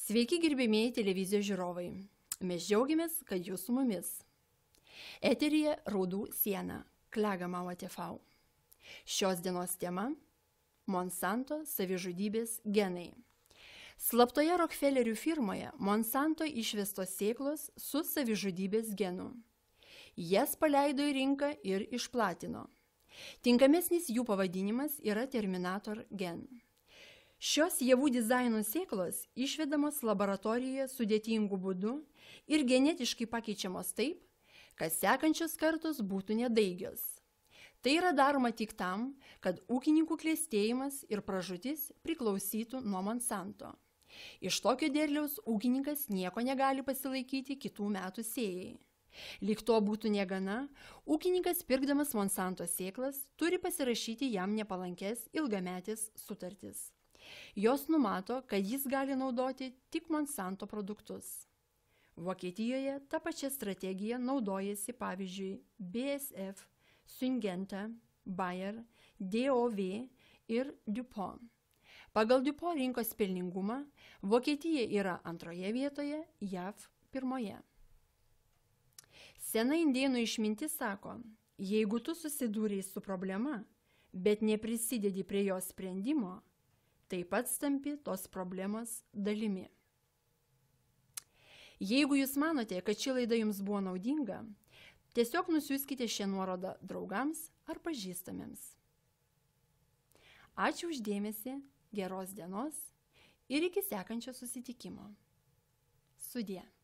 Sveiki, gerbėmieji televizijos žiūrovai. Mes džiaugiamės, kad jūs su mumis. Eteryje Raudų siena, Klegamauer TV. Šios dienos tema – Monsanto savižudybės genai. Slaptoje Rockefellerių firmoje Monsanto išvestos sėklos su savižudybės genu. Jas paleido į rinką ir išplatino. Tinkamesnis jų pavadinimas yra Terminator gen. Šios javų dizaino sėklos išvedamos laboratorijoje sudėtingų būdų ir genetiškai pakeičiamos taip, kad sekančios kartos būtų nedaigios. Tai yra daroma tik tam, kad ūkininkų klestėjimas ir pražūtis priklausytų nuo Monsanto. Iš tokio derliaus ūkininkas nieko negali pasilaikyti kitų metų sėjai. Lyg to būtų negana, ūkininkas pirkdamas Monsanto sėklas turi pasirašyti jam nepalankes ilgametės sutartis. Jos numato, kad jis gali naudoti tik Monsanto produktus. Vokietijoje ta pačia strategija naudojasi pavyzdžiui BASF, Syngenta, Bayer, DOV ir DuPont. Pagal DuPont rinkos pelningumą Vokietija yra antroje vietoje, JAV pirmoje. Sena indėnų išmintis sako, jeigu tu susidūrei su problema, bet neprisidedi prie jos sprendimo, taip pat tampi tos problemos dalimi. Jeigu jūs manote, kad ši laida jums buvo naudinga, tiesiog nusiųskite šią nuorodą draugams ar pažįstamiems. Ačiū už dėmesį, geros dienos ir iki sekančio susitikimo. Sudie.